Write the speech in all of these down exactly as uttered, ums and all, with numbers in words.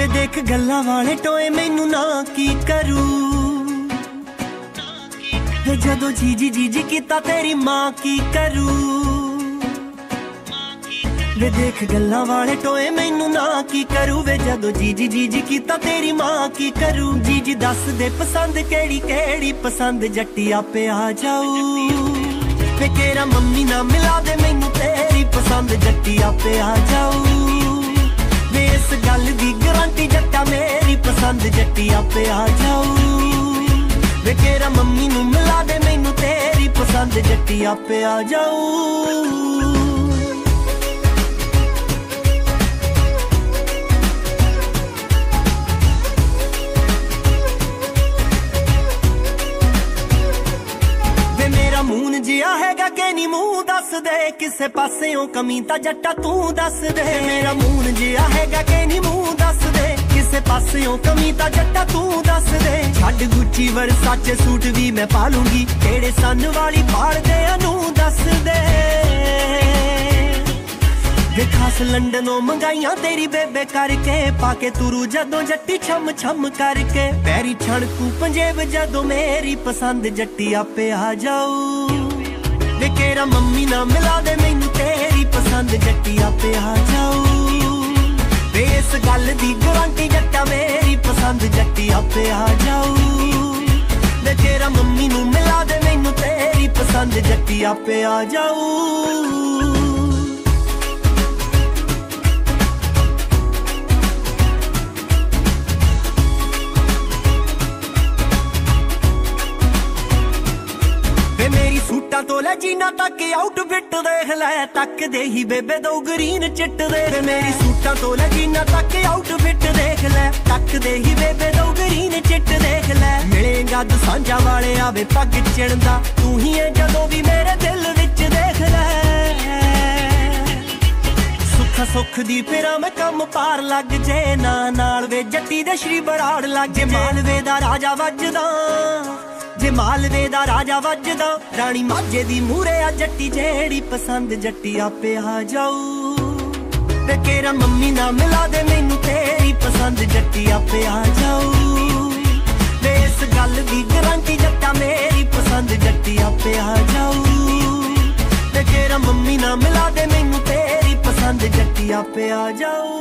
वे देख गल्लां वाले टोए मैनू ना की करू, वे जदों जीजी जीजी कीता तेरी मां की करू। वे देख गल्लां वाले टोए मैनू ना की करू, वे जदों जीजी जीजी कीता तेरी मां की करू। जीजी दस दे पसंद केड़ी केड़ी पसंद, जट्टी आपे आ जाऊ। वे केरा मम्मी ना मिला दे मैनू तेरी पसंद, जट्टी आपे आ जाऊ। वे इस गल दी गारंटी जट्टा मेरी पसंद, जट्टी आपे आ जाऊ। वे केरा मम्मी नू मिला दे मैनू तेरी पसंद, जट्टी आपे आ जाऊ। मून जिया हैगा कि नी मूंह दस दे, किसे पासेओं कमी ता जट्टा तू दस दे। मेरा मून जिया हैगा कि नी मूंह दस दे, किसे पासेओं कमी ता जट्टा तू दस दे। छड्ड गुच्ची वर्साचे सूट भी मैं पालूंगी, केड़े सन वाली फाड़ दे अनू दस दे। वे खास लंडनों मंगाइयां तेरी बेबे करके, पाके तुरू जदों जट्टी छम छम करके। पैरी छड़कू पंजेब जदों मेरी पसंद, जट्टी आपे आ जाऊ। वे केरा मम्मी ना मिला दे मैनू तेरी पसंद, जट्टी आपे आ जाऊ। वे इस गल दी गारंटी जट्टा मेरी पसंद, जट्टी आपे आ जाऊ। वे केरा मम्मी नू मिला दे मैनू तेरी पसंद, जट्टी आपे आ जाऊ। तो ले जीना तक आउटफिट देख लै, तक दे ही बेबे दो ग्रीन चिट दे। मेरी सूटा तो ले जीना तक आउटफिट देख लै, तक दे ही बेबे दो ग्रीन चिट देख लै। मिलेगा दसांजा वाले आवे पग चिड़दा, तू ही है जदों भी मेरे दिल विच देख लै। सुख सुख दी फिरा मैं कम पार लग जे, ना नाल वे जट्टी दे श्री बराड़ लग जे। मालवे दा राजा वजदा, जे मालवे दा राजा वजदा, रानी माझे दी मूरे आ जट्टी जेड़ी पसंद, जट्टी आपे आ जाऊ। वे केरा मम्मी ना मिला दे मैनू तेरी पसंद, जट्टी आपे आ जाऊ। वे इस गल दी गारंटी जट्टा मेरी पसंद, जट्टी आपे आ जाऊ। वे केरा मम्मी ना मिला दे मैनू तेरी पसंद, जट्टी आपे आ जाऊ।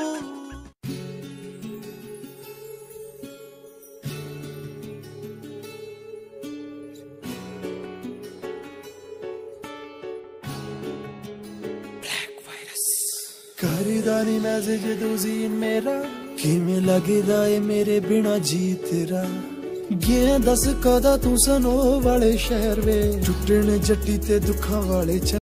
करदा नी मैसेज तुसी मेरा, किवें लगदा ए मेरे बिना जी तेरा। गया दस कदा तू सनो वाले शहर वे, टुटने जट्टी ते दुखा वाले